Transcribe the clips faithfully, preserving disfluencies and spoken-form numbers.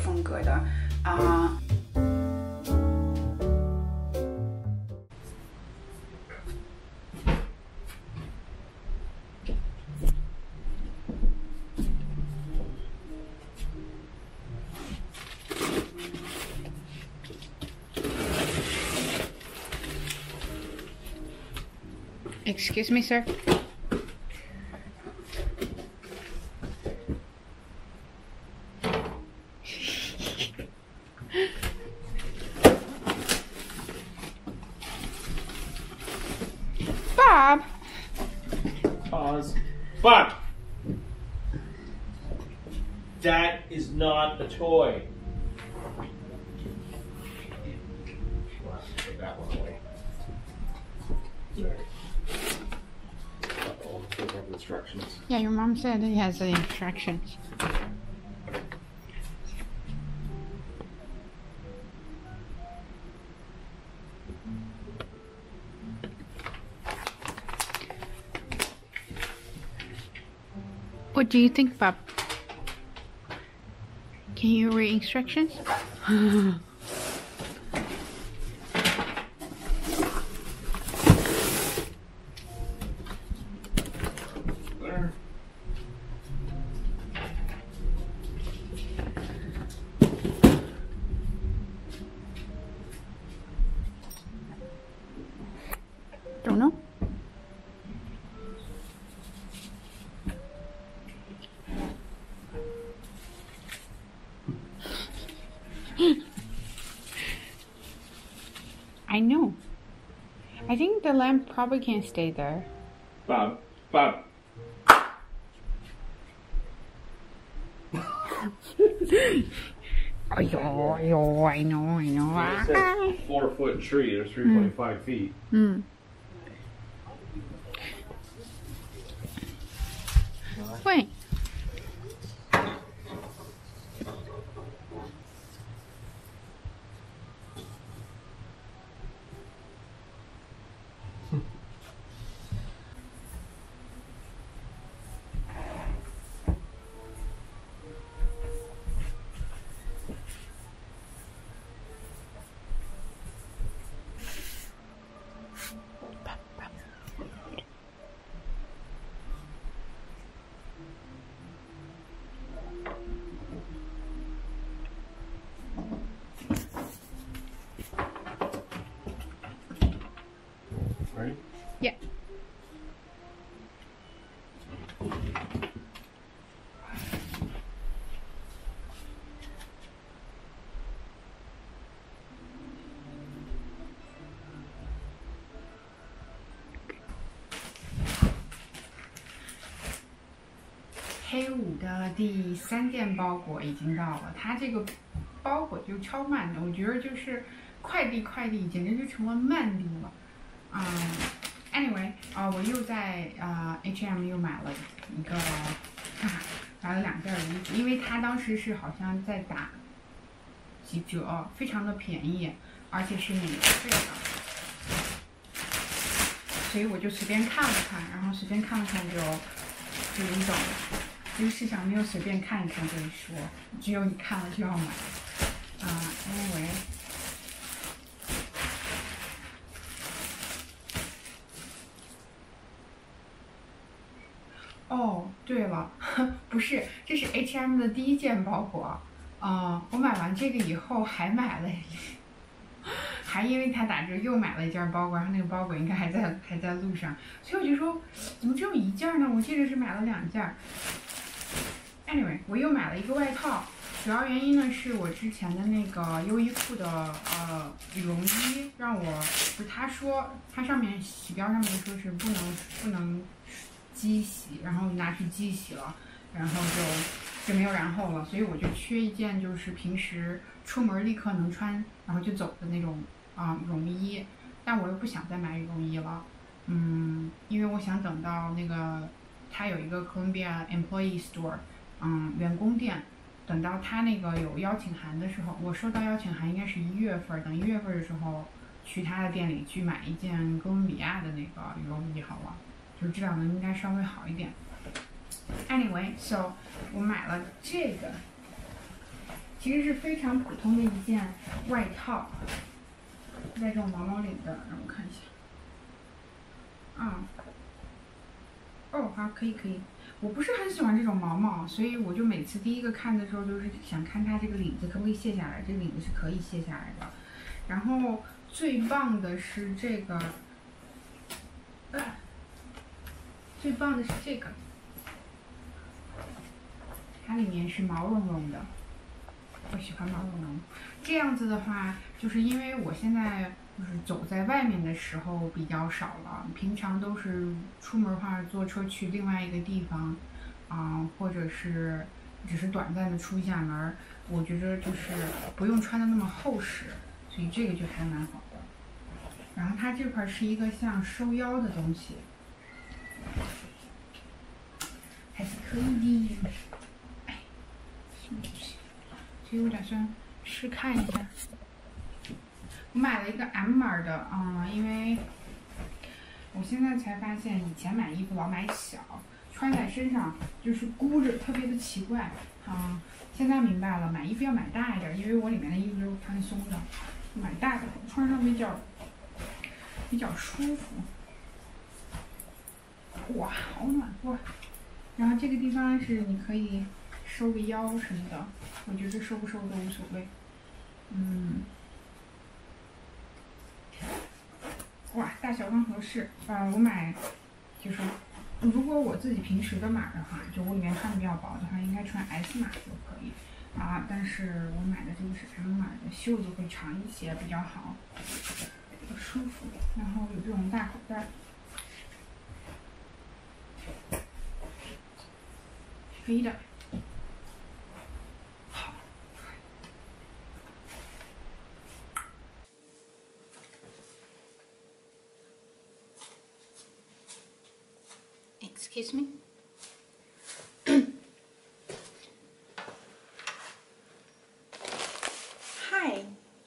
风格的啊。Excuse me, sir. Bob. Pause. Bob. That is not a toy. Well, put that one away. Sorry. Uh-oh, they have instructions. Yeah, your mom said it has the instructions. What do you think, Bob? Can you read instructions? There. Don't know. I know. I think the lamp probably can't stay there. Bob. Bob. Oh, yo, yo, I know, I know. It says four foot tree. There's three point five mm. feet. Mm. Wait. Ready? Yeah.黑五的第三件包裹已经到了，它这个包裹就超慢的，我觉得就是快递快递简直就成了慢递了。嗯、um, ，anyway， 啊、呃，我又在啊、呃、H and M 又买了一个，啊，买了两件衣服，因为它当时是好像在打几折，非常的便宜，而且是免税的，所以我就随便看了看，然后随便看了看就就有一种。这个市场没有随便看一看这一说，只有你看了就要买。啊、uh, ，anyway， 哦，对了，不是，这是 H and M 的第一件包裹。啊、uh, ，我买完这个以后还买了，还因为它打折又买了一件包裹，然后那个包裹应该还在还在路上，所以我就说，怎么只有一件呢？我记得是买了两件。Anyway， 我又买了一个外套，主要原因呢是我之前的那个优衣库的呃羽绒衣让我，不是他说它上面洗标上面说是不能不能机洗，然后拿去机洗了，然后就就没有然后了，所以我就缺一件就是平时出门立刻能穿然后就走的那种啊、呃、羽绒衣，但我又不想再买羽绒衣了，嗯，因为我想等到那个它有一个 Columbia Employee Store。嗯，员工店，等到他那个有邀请函的时候，我收到邀请函应该是一月份，等一月份的时候去他的店里去买一件哥伦比亚的那个羽绒衣好了，就是质量能应该稍微好一点。Anyway，so 我买了这个， 其实是非常普通的一件外套，带这种毛毛领的，让我看一下。啊、嗯，哦，好，可以可以。我不是很喜欢这种毛毛，所以我就每次第一个看的时候，就是想看它这个领子可不可以卸下来。这个领子是可以卸下来的。然后最棒的是这个，呃、最棒的是这个，它里面是毛茸茸的。我喜欢毛茸茸。这样子的话，就是因为我现在就是走在外面的时候比较少了，平常都是出门的话坐车去另外一个地方，啊、呃，或者是只是短暂的出一下门，我觉得就是不用穿的那么厚实，所以这个就还蛮好的。然后它这块是一个像收腰的东西，还是可以的。哎，什么东西？所以我打算试看一下。我买了一个 M 码的，嗯，因为我现在才发现，以前买衣服老买小，穿在身上就是箍着，特别的奇怪。嗯，现在明白了，买衣服要买大一点，因为我里面的衣服都是宽松的，买大的穿上比较比较舒服。哇，好暖和！然后这个地方是你可以收个腰什么的，我觉得收不收都无所谓。嗯，哇，大小刚合适。呃，我买就是，如果我自己平时的码的话，就我里面穿的比较薄的话，应该穿 S 码就可以。啊，但是我买的这个是 M 码的，袖子会长一些，比较好，比较舒服。然后有这种大口袋。可以的。好。Excuse me. 嗨。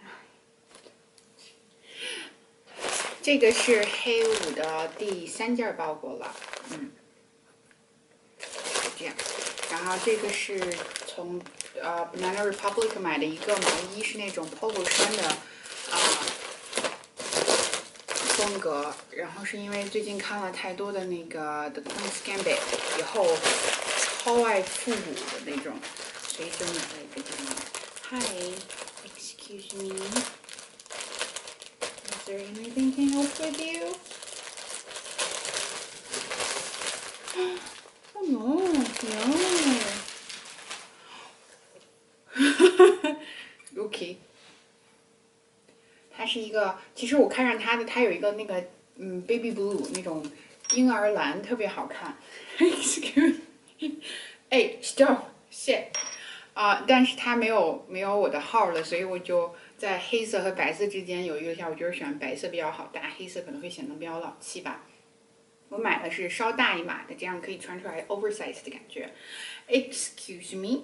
这个是黑五的第三件包裹了，嗯，是这样。然后这个是从呃 Banana Republic 买的一个毛衣，是那种 polo 衫的啊、呃、风格。然后是因为最近看了太多的那个 The Queen's Gambit 以后，超爱复古的那种，所以就买了一个这样。Hi, excuse me. Is there anything can help with you? Oh no, no. OK. 它是一个，其实我看上它的，它有一个那个嗯 baby blue 那种婴儿蓝，特别好看。Excuse me. 哎 ，stop, shit. 啊、呃，但是它没有没有我的号了，所以我就在黑色和白色之间犹豫了一下，我觉得选白色比较好搭，黑色可能会显得比较老气吧。我买的是稍大一码的，这样可以穿出来 oversize 的感觉。Excuse me。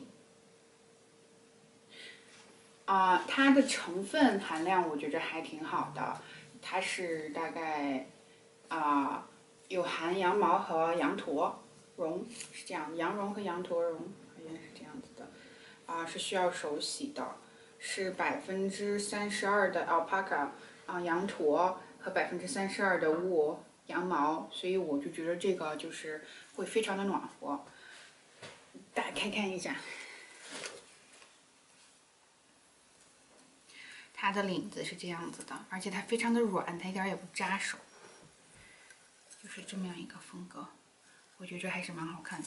啊、呃，它的成分含量我觉着还挺好的，它是大概啊、呃、有含羊毛和羊驼绒，是这样，羊绒和羊驼绒好像是这样子的。啊、呃，是需要手洗的，是百分之三十二的 alpaca 啊、呃、羊驼和百分之三十二的wool 羊毛，所以我就觉得这个就是会非常的暖和。打开看一下，它的领子是这样子的，而且它非常的软，它一点也不扎手，就是这么样一个风格，我觉着还是蛮好看的。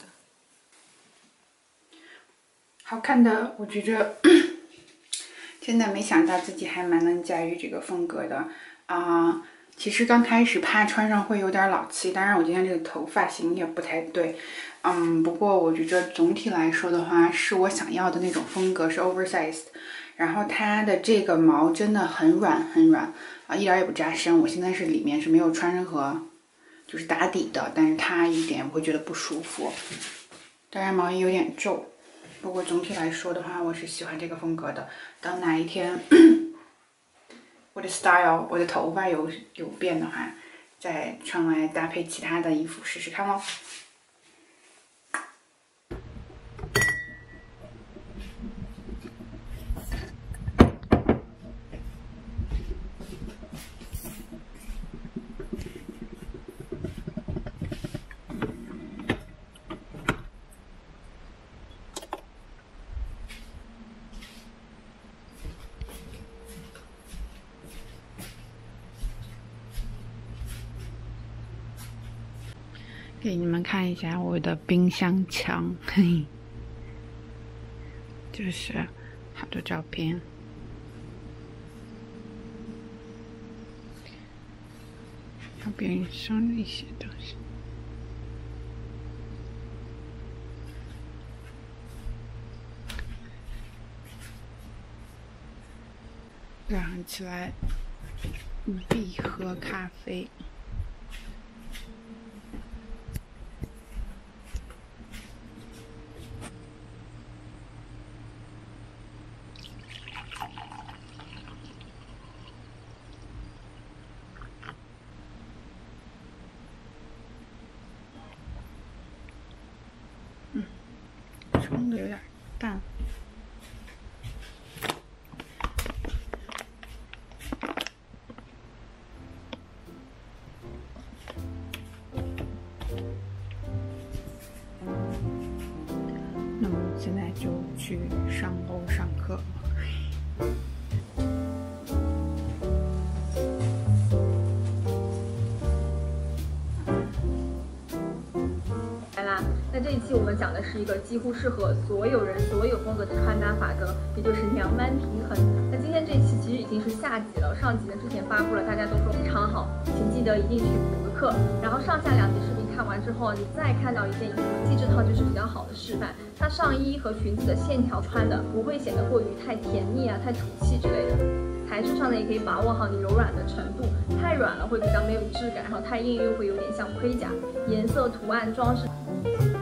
好看的，我觉着真的没想到自己还蛮能驾驭这个风格的啊、呃！其实刚开始怕穿上会有点老气，当然我今天这个头发型也不太对，嗯，不过我觉着总体来说的话，是我想要的那种风格，是 oversized。然后它的这个毛真的很软很软啊，一点也不扎身。我现在是里面是没有穿任何就是打底的，但是它一点不会觉得不舒服。当然毛衣有点皱。不过总体来说的话，我是喜欢这个风格的。等哪一天我的 style 我的头发有有变的话，再穿来搭配其他的衣服试试看咯。 给你们看一下我的冰箱墙，嘿嘿，就是好多照片。旁边放了一些东西。早上起来必喝咖啡。嗯，冲的有点淡。那么现在就去上楼上课。 来啦，那这一期我们讲的是一个几乎适合所有人、所有风格的穿搭法则，也就是凉慢平衡。那今天这一期其实已经是下集了，上集呢之前发布了，大家都说非常好，请记得一定去补个课。然后上下两集视频看完之后，你再看到一件衣服，记这套就是比较好的示范。它上衣和裙子的线条穿的不会显得过于太甜蜜啊、太土气之类的。材质上呢，也可以把握好你柔软的程度，太软了会比较没有质感，然后太硬又会有点像盔甲。颜色、图案、装饰。